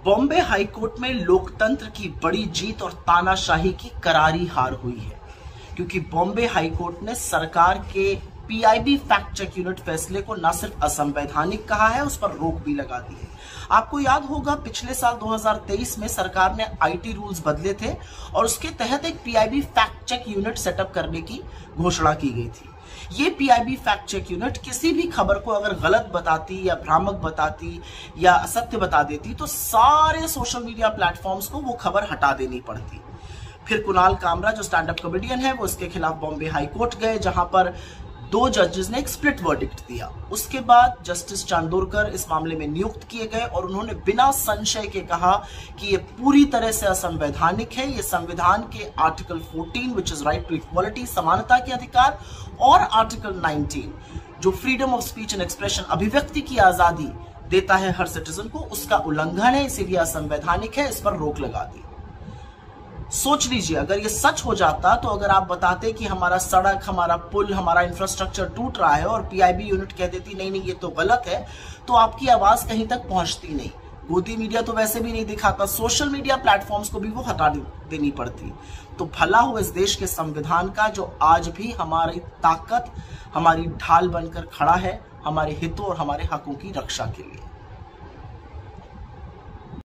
Bombay high court में लोकतंत्र की बड़ी जीत और तानाशाही की करारी हार हुई है, क्योंकि बॉम्बे हाईकोर्ट ने सरकार के पीआईबी फैक्ट चेक यूनिट फैसले को न सिर्फ असंवैधानिक कहा है, उस पर रोक भी लगा दी है। आपको याद होगा पिछले साल 2023 में सरकार ने आईटी रूल्स बदले थे और उसके तहत एक PIB fact check unit setup करने की घोषणा की गई थी। ये पीआईबी फैक्ट चेक यूनिट किसी भी खबर को अगर गलत बताती या भ्रामक बताती या असत्य बता देती तो सारे सोशल मीडिया प्लेटफॉर्म्स को वो खबर हटा देनी पड़ती। फिर कुणाल कामरा जो स्टैंड अप कॉमेडियन है वो इसके खिलाफ बॉम्बे हाई कोर्ट गए, जहां पर 2 जजेस ने एक स्प्लिट वर्डिक्ट दिया। उसके बाद जस्टिस चांदोरकर इस मामले में नियुक्त किए गए और उन्होंने बिना संशय के कहा कि ये पूरी तरह से असंवैधानिक है। ये संविधान के article 14 which is right to equality, समानता के अधिकार, और आर्टिकल 19 जो freedom of speech and expression, अभिव्यक्ति की आजादी देता है हर सिटीजन को, उसका उल्लंघन है, इसीलिए असंवैधानिक है, इस पर रोक लगा दी। सोच लीजिए अगर ये सच हो जाता तो अगर आप बताते कि हमारा सड़क, हमारा पुल, हमारा इंफ्रास्ट्रक्चर टूट रहा है और पीआईबी यूनिट कह देती नहीं नहीं ये तो गलत है, तो आपकी आवाज कहीं तक पहुंचती नहीं। गोदी मीडिया तो वैसे भी नहीं दिखाता, सोशल मीडिया प्लेटफॉर्म्स को भी वो हटा देनी पड़ती। तो भला हो इस देश के संविधान का जो आज भी हमारी ताकत, हमारी ढाल बनकर खड़ा है हमारे हितों और हमारे हकों की रक्षा के लिए।